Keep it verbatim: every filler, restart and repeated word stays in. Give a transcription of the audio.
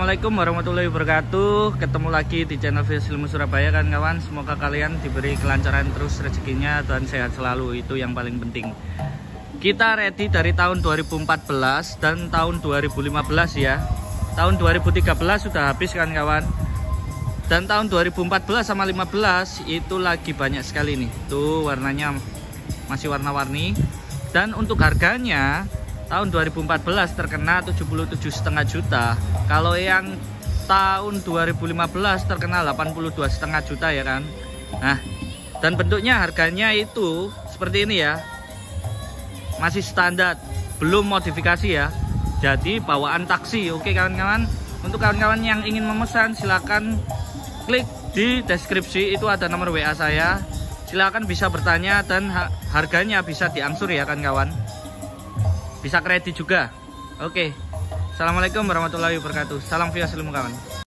Assalamualaikum warahmatullahi wabarakatuh. Ketemu lagi di channel Vios Ilmu Surabaya kan kawan. Semoga kalian diberi kelancaran terus rezekinya dan sehat selalu, itu yang paling penting. Kita ready dari tahun dua ribu empat belas dan tahun dua ribu lima belas ya. Tahun dua ribu tiga belas sudah habis kan kawan. Dan tahun dua ribu empat belas sama lima belas itu lagi banyak sekali nih. Tuh warnanya masih warna-warni. Dan untuk harganya tahun dua ribu empat belas terkena tujuh puluh tujuh koma lima juta. Kalau yang tahun dua ribu lima belas terkena delapan puluh dua koma lima juta ya kan. Nah, dan bentuknya harganya itu seperti ini ya. Masih standar, belum modifikasi ya. Jadi bawaan taksi. Oke kawan-kawan. Untuk kawan-kawan yang ingin memesan silakan klik di deskripsi, itu ada nomor W A saya. Silakan bisa bertanya dan harganya bisa diangsur ya kan kawan. Bisa kredit juga. Oke. Assalamualaikum warahmatullahi wabarakatuh. Salam Vios Ilmu kawan.